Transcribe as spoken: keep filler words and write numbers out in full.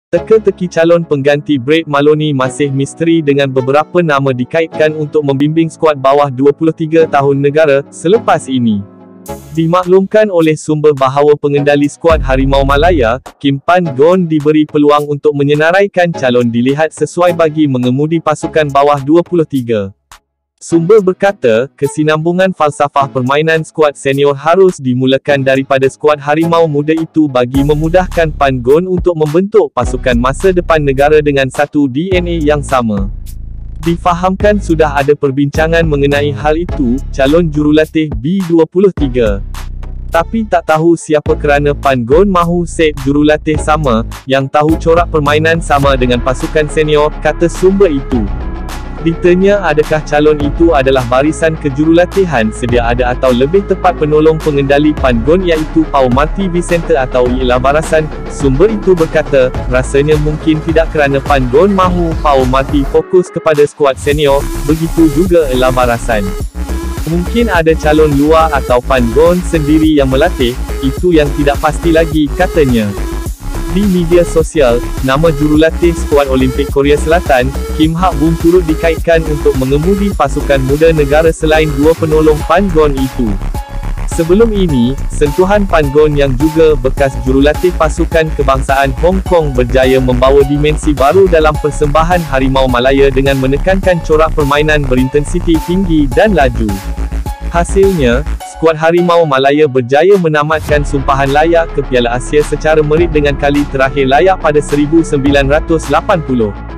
Teka-teki calon pengganti Brad Maloney masih misteri dengan beberapa nama dikaitkan untuk membimbing skuad bawah dua puluh tiga tahun negara selepas ini. Dimaklumkan oleh sumber bahawa pengendali skuad Harimau Malaya, Kim Pan-gon diberi peluang untuk menyenaraikan calon dilihat sesuai bagi mengemudi pasukan bawah dua puluh tiga. Sumber berkata, kesinambungan falsafah permainan skuad senior harus dimulakan daripada skuad Harimau Muda itu bagi memudahkan Pan-gon untuk membentuk pasukan masa depan negara dengan satu D N A yang sama. Difahamkan sudah ada perbincangan mengenai hal itu, calon jurulatih B dua puluh tiga. Tapi tak tahu siapa kerana Pan-gon mahu set jurulatih sama, yang tahu corak permainan sama dengan pasukan senior, kata sumber itu. Ditanya adakah calon itu adalah barisan kejurulatihan sedia ada atau lebih tepat penolong pengendali Pan-gon iaitu Pau Marty Vicente atau ialah barisan, sumber itu berkata, rasanya mungkin tidak kerana Pan-gon mahu Pau Marty fokus kepada skuad senior, begitu juga ialah barisan. Mungkin ada calon luar atau Pan-gon sendiri yang melatih, itu yang tidak pasti lagi, katanya. Di media sosial, nama jurulatih skuad Olimpik Korea Selatan, Kim Hak-bum turut dikaitkan untuk mengemudi pasukan muda negara selain dua penolong Pan-gon itu. Sebelum ini, sentuhan Pan-gon yang juga bekas jurulatih pasukan kebangsaan Hong Kong berjaya membawa dimensi baru dalam persembahan Harimau Malaya dengan menekankan corak permainan berintensiti tinggi dan laju. Hasilnya, skuad Harimau Malaya berjaya menamatkan sumpahan layak ke Piala Asia secara merit dengan kali terakhir layak pada seribu sembilan ratus lapan puluh.